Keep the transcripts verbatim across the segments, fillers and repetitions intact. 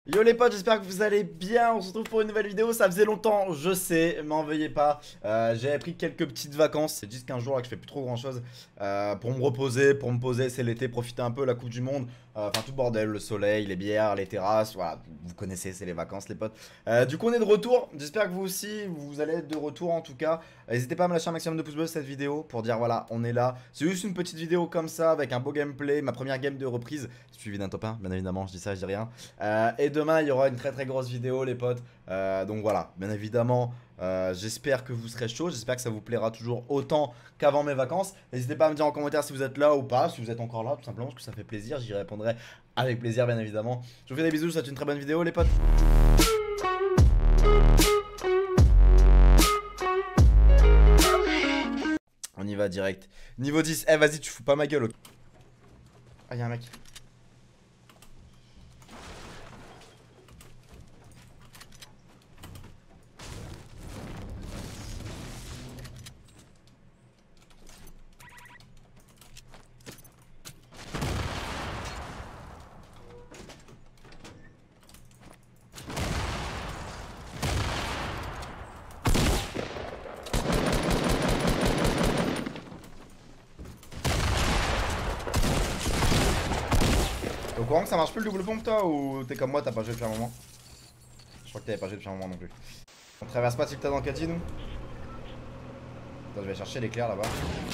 Yo les potes, j'espère que vous allez bien, on se retrouve pour une nouvelle vidéo, ça faisait longtemps, je sais, m'en veuillez pas, euh, j'avais pris quelques petites vacances, c'est dix quinze jours là que je fais plus trop grand chose, euh, pour me reposer, pour me poser, c'est l'été, profiter un peu, la coupe du monde, euh, enfin tout le bordel, le soleil, les bières, les terrasses, voilà, vous connaissez, c'est les vacances les potes. Euh, du coup on est de retour, j'espère que vous aussi, vous allez être de retour en tout cas, n'hésitez pas à me lâcher un maximum de pouces bleus cette vidéo, pour dire voilà, on est là, c'est juste une petite vidéo comme ça, avec un beau gameplay, ma première game de reprise, suivi d'un top un, bien évidemment, je dis ça, je dis rien. Euh, et demain, il y aura une très très grosse vidéo, les potes. Euh, donc voilà, bien évidemment, euh, j'espère que vous serez chaud. J'espère que ça vous plaira toujours autant qu'avant mes vacances. N'hésitez pas à me dire en commentaire si vous êtes là ou pas, si vous êtes encore là, tout simplement, parce que ça fait plaisir. J'y répondrai avec plaisir, bien évidemment. Je vous fais des bisous, je vous souhaite une très bonne vidéo, les potes. On y va direct. Niveau dix, eh vas-y, tu fous pas ma gueule. Ok. Ah, y'a un mec. T'es au courant que ça marche plus le double pompe toi, ou t'es comme moi, t'as pas joué depuis un moment? Je crois que t'avais pas joué depuis un moment non plus. On traverse pas Tilta dans Kadi, nous? Attends, je vais chercher l'éclair là-bas.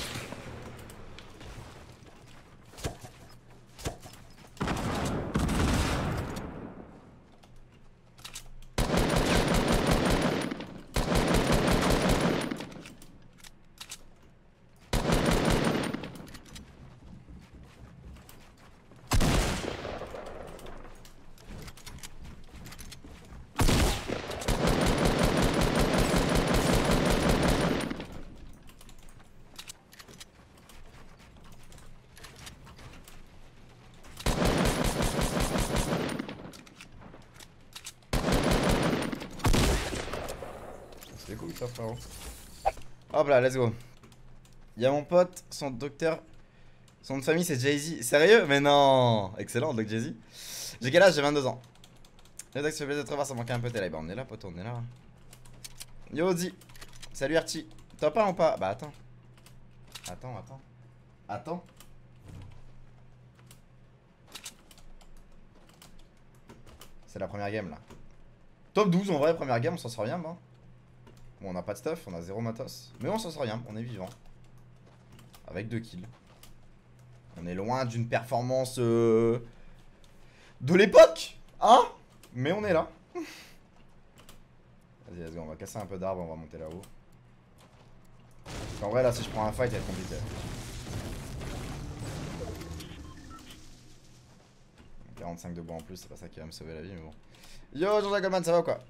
C'est cool ça, frérot. Hop là, let's go. Y'a mon pote, son docteur. Son nom de famille c'est Jay-Z. Sérieux? Mais non. Excellent, Doc Jay-Z. J'ai quel âge? J'ai vingt-deux ans. Le doc, s'il te plaît, de te revoir, ça manquait un peu tes lives. Bah, on est là, pote, on est là. Yo, Odi. Salut, Archie. Top un ou pas? Bah, attends. Attends, attends. Attends. C'est la première game là. Top douze en vrai, première game, on s'en sort bien, bah. Bon, on a pas de stuff, on a zéro matos. Mais on s'en sort rien, on est vivant. Avec deux kills. On est loin d'une performance euh, de l'époque, hein? Mais on est là. Vas-y, let's go, on va casser un peu d'arbres, on va monter là-haut. En vrai, là, si je prends un fight, il va être compliqué. quarante-cinq de bois en plus, c'est pas ça qui va me sauver la vie, mais bon. Yo, Jean-Jacques Goldman, ça va ou quoi?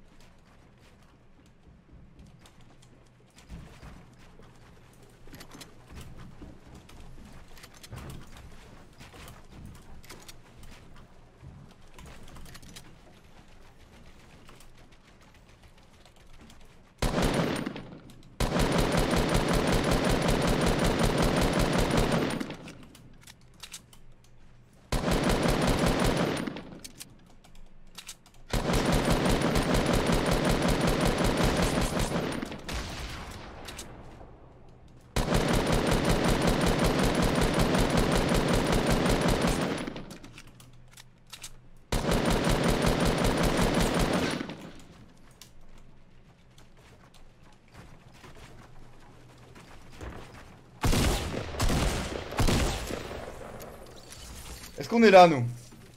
Est-ce qu'on est là, nous?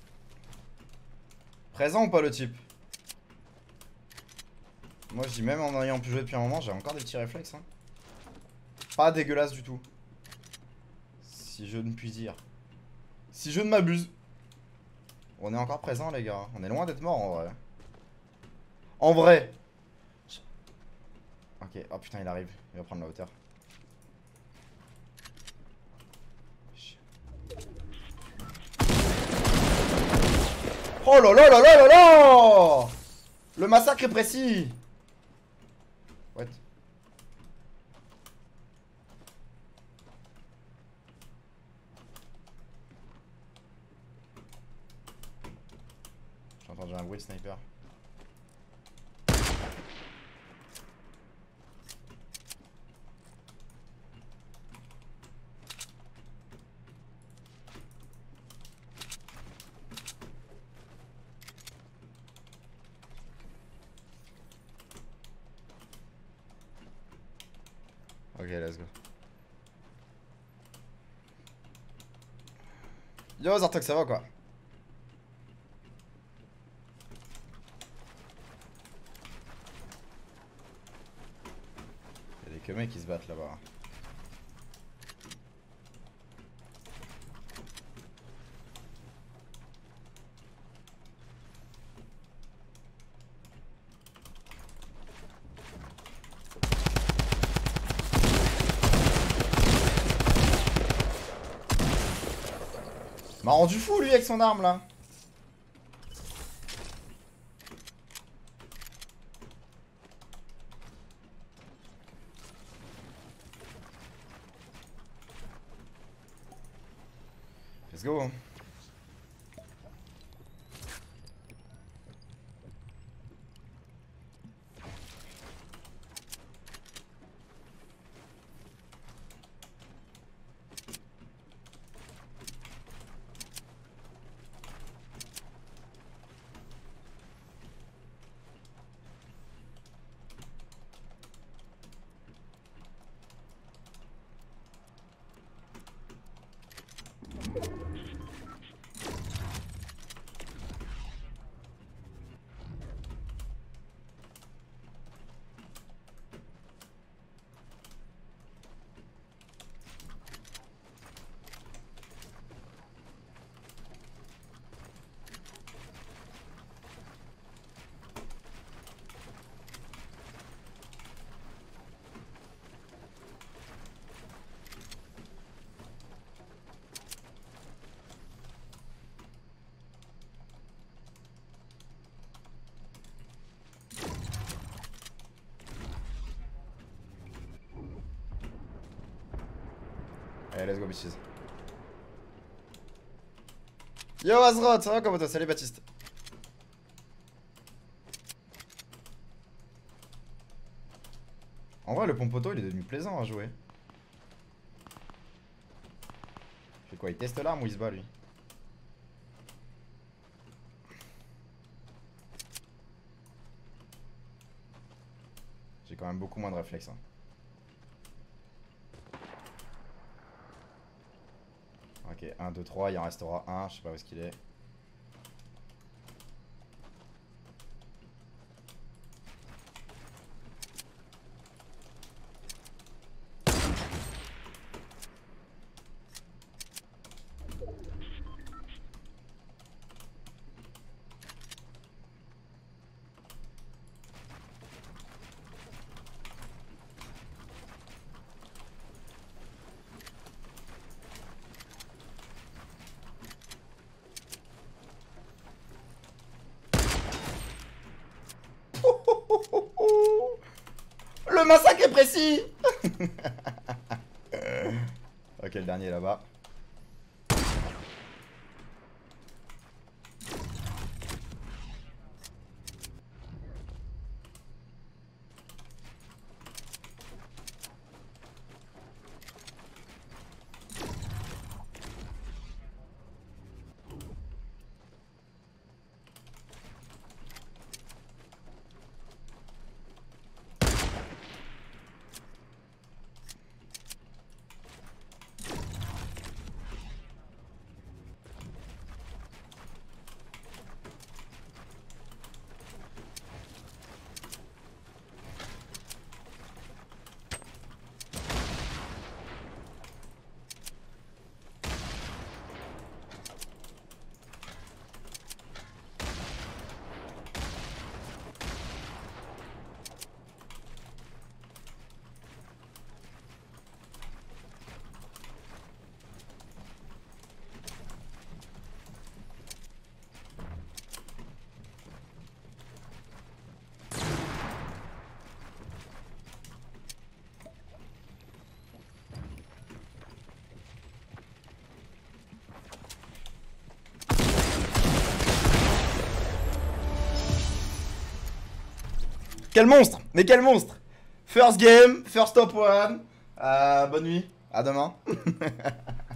Présent ou pas le type? Moi je dis même en ayant pu jouer depuis un moment, j'ai encore des petits réflexes hein. Pas dégueulasse du tout. Si je ne puis dire. Si je ne m'abuse. On est encore présent les gars. On est loin d'être mort en vrai. En vrai. Ok, oh putain il arrive. Il va prendre la hauteur. Oh là là là là là là! Le massacre est précis. What? entendu un bruit de sniper. Ok, let's go. Yo, Zartok, ça va quoi? Y'a des que mecs qui se battent là-bas. M'a rendu fou lui avec son arme là. Let's go. Allez, let's go, bitches. Yo, Azrod, ça va comment toi? Salut, Baptiste. En vrai, le pompoto, il est devenu plaisant à jouer. Il fait quoi? Il teste l'arme ou il se bat, lui? J'ai quand même beaucoup moins de réflexes. Hein. Ok, un, deux, trois, il en restera un, je sais pas où est-ce qu'il est. Le massacre est précis. Ok, le dernier là-bas. Quel monstre. Mais quel monstre. First game, first top one. Euh, bonne nuit. À demain.